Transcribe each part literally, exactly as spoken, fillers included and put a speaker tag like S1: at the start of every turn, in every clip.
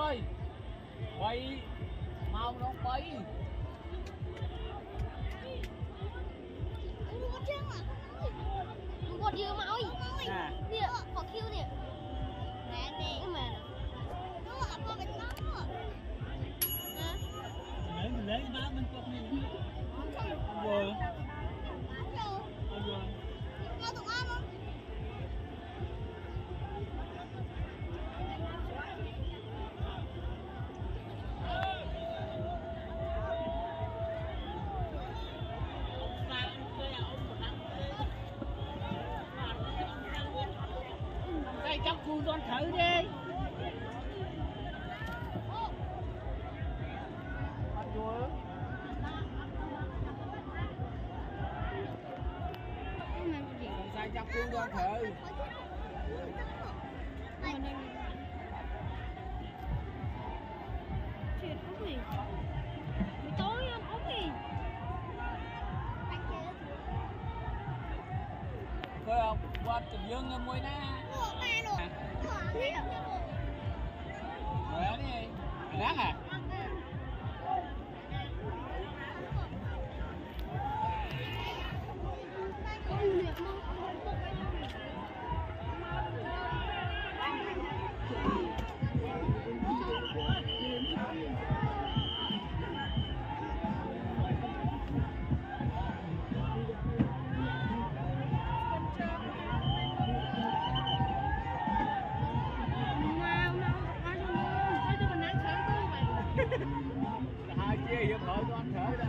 S1: ơi bay mau nó bay
S2: กดยืมมาเอาอีกเนี่ยขอคิวเนี่ยแรงเองแม่นู้อ่ะพอเป็นน้องอ่ะนะ
S1: lấy lấy má mình cột này vừa vừa
S2: ngon tụi ăn không
S1: đây trong khu con thử đi sai trong khu con thử
S2: chuyện ốc gì buổi tối ăn ốc gì
S1: coi không qua chụp dương em môi na rồi đó đi đáng à hai chia vô thở cho anh thở đó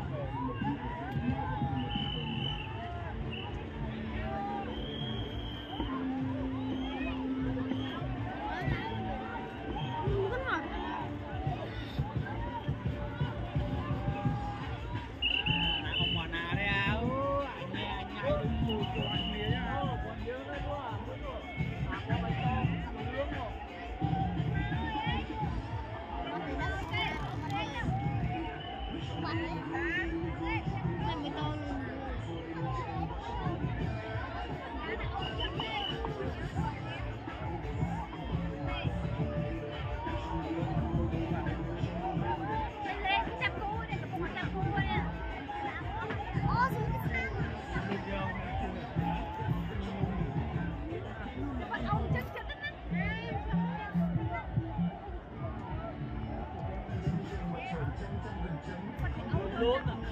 S1: ông mà nà đây à anh nghe anh nhảy đứng mùi của anh mía nhá còn dướng đấy quá à có bánh tôm nướng rồi luôn